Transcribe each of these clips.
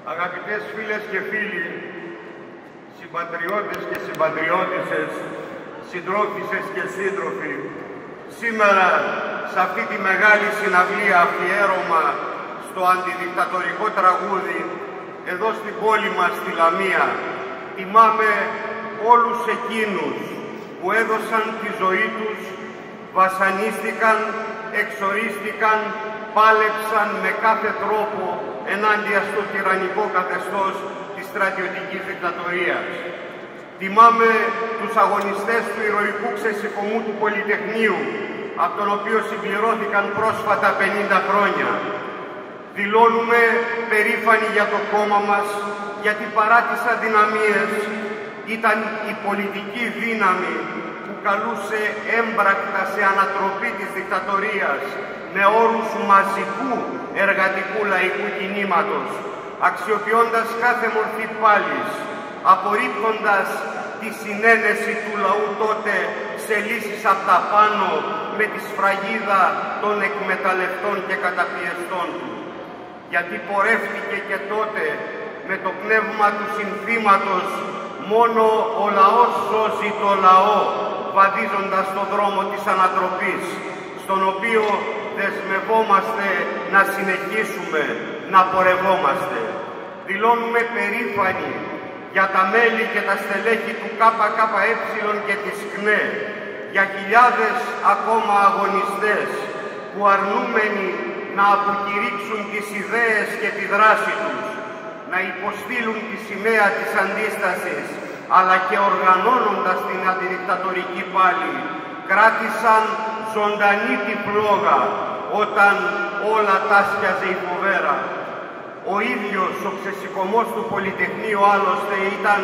Αγαπητές φίλες και φίλοι, συμπατριώτες και συμπατριώτισσες, συντρόφισσες και σύντροφοι, σήμερα σε αυτή τη μεγάλη συναυλία αφιέρωμα στο αντιδικτατορικό τραγούδι εδώ στην πόλη μας, στη Λαμία, τιμάμε όλους εκείνους που έδωσαν τη ζωή τους, βασανίστηκαν, εξορίστηκαν, πάλεψαν με κάθε τρόπο ενάντια στο τυραννικό καθεστώς της στρατιωτικής δικτατορίας. Τιμάμε τους αγωνιστές του ηρωικού ξεσηκωμού του Πολυτεχνείου, από τον οποίο συμπληρώθηκαν πρόσφατα 50 χρόνια. Δηλώνουμε περήφανοι για το κόμμα μας, γιατί παρά τις αδυναμίες ήταν η πολιτική δύναμη που καλούσε έμπρακτα σε ανατροπή της δικτατορίας με όρους μαζικού εργατικού λαϊκού κινήματος, αξιοποιώντας κάθε μορφή πάλης, απορρίπτοντας τη συνένεση του λαού τότε σε λύσεις απ' τα πάνω με τη σφραγίδα των εκμεταλλευτών και καταπιεστών του. Γιατί πορεύτηκε και τότε με το πνεύμα του συνθήματος «Μόνο ο λαός σώζει το λαό», βαδίζοντας τον δρόμο της ανατροπής, στον οποίο δεσμευόμαστε να συνεχίσουμε να πορευόμαστε. Δηλώνουμε περήφανοι για τα μέλη και τα στελέχη του ΚΚΕ και της ΚΝΕ, για χιλιάδες ακόμα αγωνιστές που αρνούμενοι να αποκηρύξουν τις ιδέες και τη δράση τους, να υποστείλουν τη σημαία της αντίστασης, αλλά και οργανώνοντας την αντιδικτατορική πάλη, κράτησαν ζωντανή τη φλόγα όταν όλα τάσκιαζε η φοβέρα. Ο ίδιος ο ξεσηκωμός του Πολυτεχνείου άλλωστε ήταν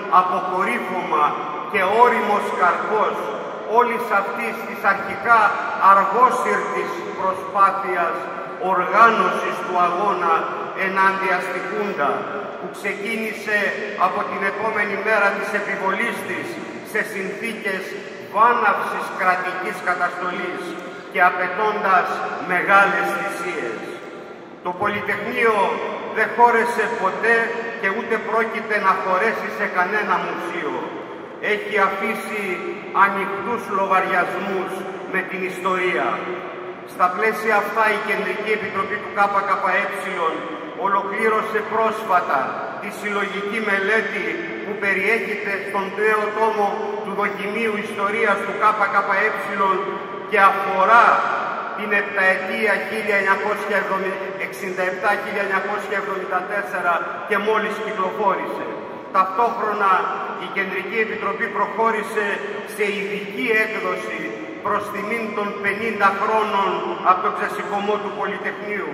αποκορύφωμα και όριμος καρπός όλης αυτής της αρχικά αργόσυρτης προσπάθειας οργάνωσης του αγώνα ενάντια στη Χούντα, που ξεκίνησε από την επόμενη μέρα της επιβολής της σε συνθήκες βάναυσης κρατικής καταστολής και απαιτώντας μεγάλες θυσίες. Το Πολυτεχνείο δεν χώρεσε ποτέ και ούτε πρόκειται να χωρέσει σε κανένα μουσείο. Έχει αφήσει ανοιχτούς λογαριασμούς με την ιστορία. Στα πλαίσια αυτά η Κεντρική Επιτροπή του ΚΚΕ ολοκλήρωσε πρόσφατα τη συλλογική μελέτη που περιέχεται στον νέο τόμο του Δοκιμίου Ιστορίας του ΚΚΕ και αφορά την επταετία 1967-1974 και μόλις κυκλοφόρησε. Ταυτόχρονα η Κεντρική Επιτροπή προχώρησε σε ειδική έκδοση προς τιμήν των 50 χρόνων από τον ξεσηκωμό του Πολυτεχνείου.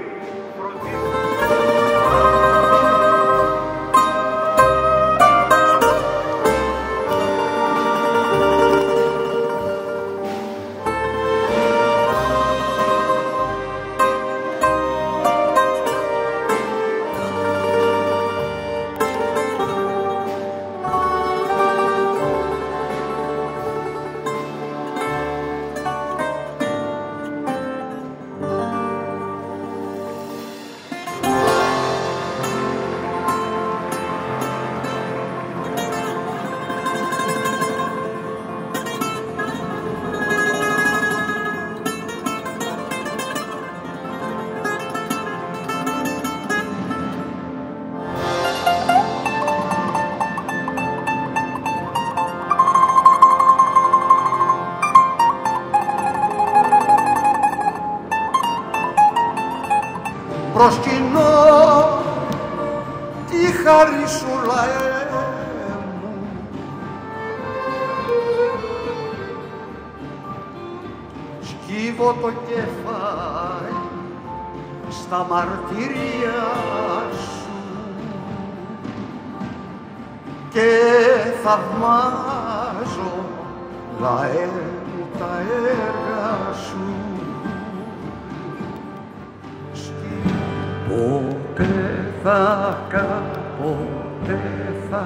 Προσκυνώ τη χαρίσουλα μου, σκύβω το κεφάλι στα μαρτυρία σου και θαυμάζω λαέ τα έργα σου. Ποτέ θα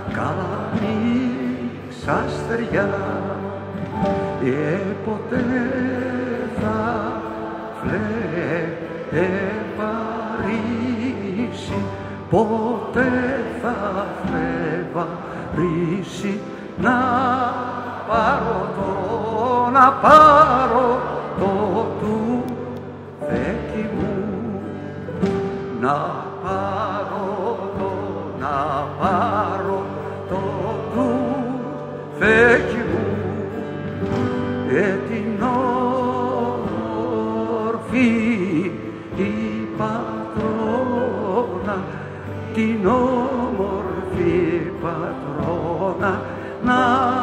κάνεις αστεριά, ποτέ θα φλεπαρίσει ποτέ θα φρεβαρίσει να πάρω το του φέκι μου, να πάρω το του φέκι μου, την όρφη η πατρόνα, την όμορφη πατρόνα, να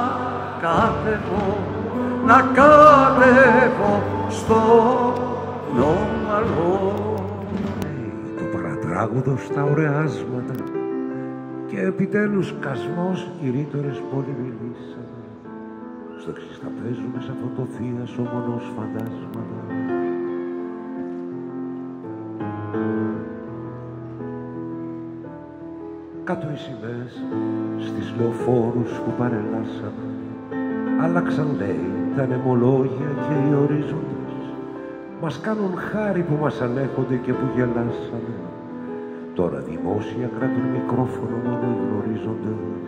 κατεβώ στο νόμαλο. Το παρατράγουδο στα ωρεάσματα και επιτέλους κασμός οι ρήτορες πολύ μιλήσανε. Στο εξής θα παίζουμε σε αυτό το θείασο μονός φαντάσματα. Κάτω οι σημαίες στις λεωφόρους που παρελάσαμε, άλλαξαν λέει τα νεμολόγια και οι ορίζοντες. Μας κάνουν χάρη που μας ανέχονται και που γελάσαμε. Τώρα δημόσια κρατούν μικρόφωνο μόνο οι γνωρίζοντες.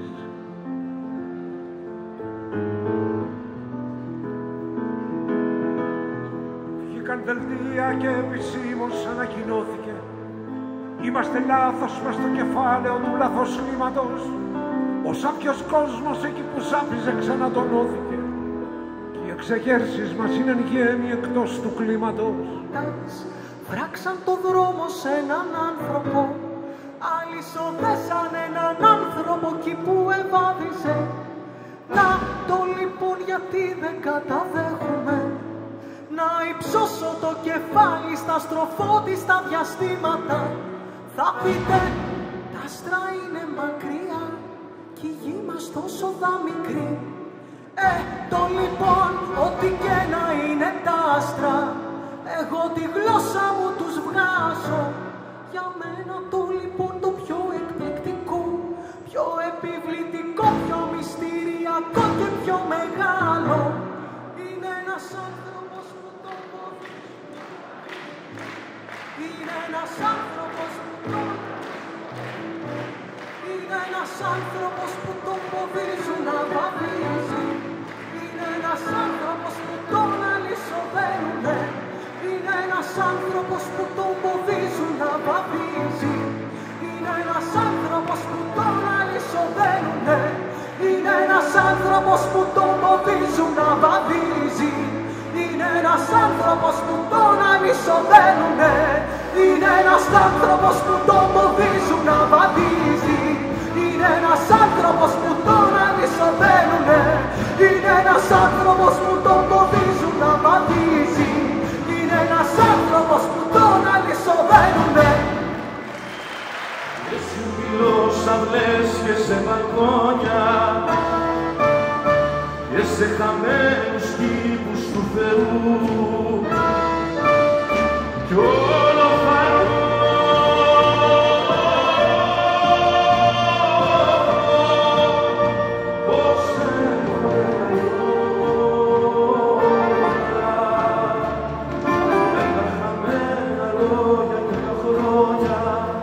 Βγήκαν δελτία και επισήμως ανακοινώθηκε: είμαστε λάθος μες στο κεφάλαιο του λαθοσλήματος. Ο σάπιος κόσμος εκεί που σάπιζε ξανατονώθηκε. Και οι εξεγέρσεις μας είναι γέμοι εκτός του κλίματος. Βράξαν το δρόμο σε έναν άνθρωπο, άλλοι σοδέσαν έναν άνθρωπο εκεί που ευάδιζε. Να το λοιπόν γιατί δεν καταδέχομαι να υψώσω το κεφάλι στα στροφότιστα διαστήματα. Θα πείτε τα άστρα είναι μακριά κι η γη μας τόσο δα μικρή. Το λοιπόν ό,τι και να είναι τα άστρα, εγώ τη γλώσσα μου τους βγάζω. Για μένα το λοιπόν το πιο εκπληκτικό, πιο επιβλητικό, πιο μυστηριακό και πιο μεγάλο είναι ένας άνθρωπος που το είναι ένας άνθρωπος που το είναι ένας άνθρωπος που τον φοβίζουν να βαδίζει. Είναι ένας άνθρωπος που τον αλυσοδένουνε. Είναι ένας άνθρωπος που τον φοβίζουν να βαδίζει. Είναι ένας άνθρωπος που τον αλυσοδένουνε. Είναι ένας άνθρωπος που τον φοβίζουν να βαδίζει. Είναι ένας άνθρωπος που τον αλυσοδένουνε. Είναι ένας άνθρωπος που τον φοβίζουν να βαδίζει. Είναι ένας άνθρωπος που τον αλυσοδένουνε. Είναι ένας άνθρωπος που τον φοβίζουν να βαδίζει. Είναι ένας άνθρωπος που τον αλυσοδένουνε. Και σου μιλώ σαν λες και σε μπαλκόνια και σε χαμένους κήπους του Θεού κι όλο φαρό πως έχω με τα χαμένα λόγια και τα χρόνια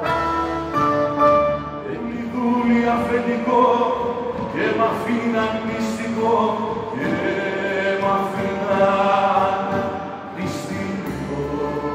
ενιδούλη αφεντικό και μ' αφήναν μυστικό και μ' αφήναν μυστικό.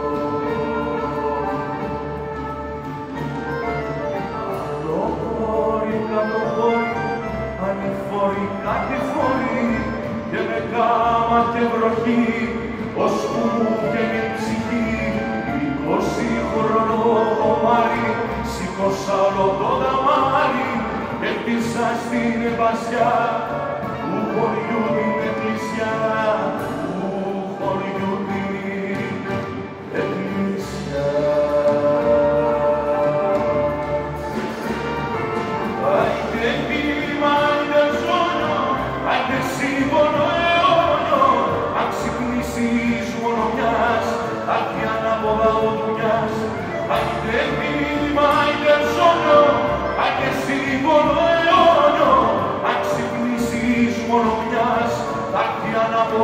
Αγροχώρη, κατοχώρη, ανηφόρη, κατηφόρη και με κάμα και βροχή ως που μου βγαίνει η ψυχή 20χρονο κομμάρι σήκωσα όλο το δαμάρι και πήσα στην εμπασιά του χωριού την εκκλησιά, του χωριού την εκκλησιά. Άιντε κύμα, άιντε ζώνιο, άιντε σύμβολο αιώνιο, αν ξυπνήσεις μόνο μιας, άρχι ανάποδα ο δουλειάς. Άιντε κύμα, άιντε ζώνιο, άιντε σύμβολο αιώνιο, αν ξυπνήσεις μόνο μιας, άρχι ανάποδα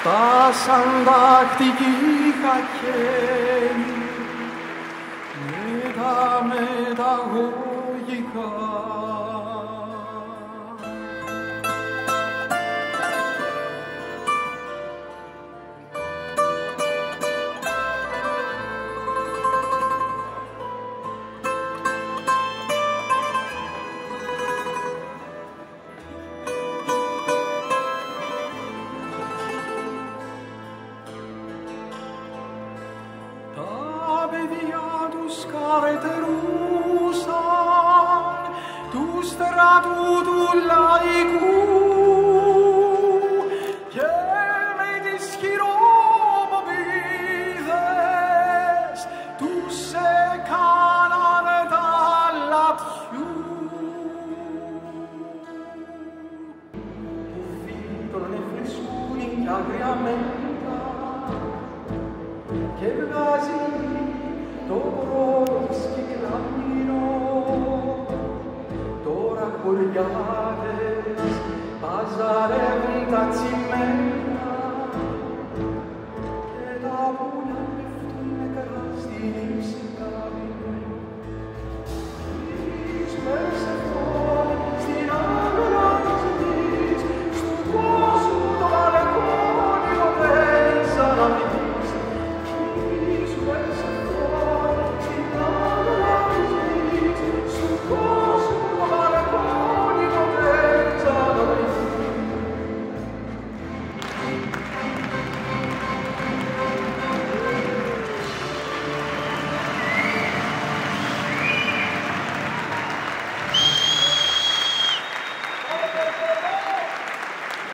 φτάσαν δακτικοί χακένοι με τα μεταγωγικά. Καρετερούσαν του στρατού του λαϊκού και με τις χειροποπίδες τους έκαναν τα λαπιού. Του φύτρωνε φλισκούνι κι άγρια μέντα και βγάζει το πρώτο κυκλάμινο. Τώρα χωριάτες παζαρεύουν τα τσιμέντα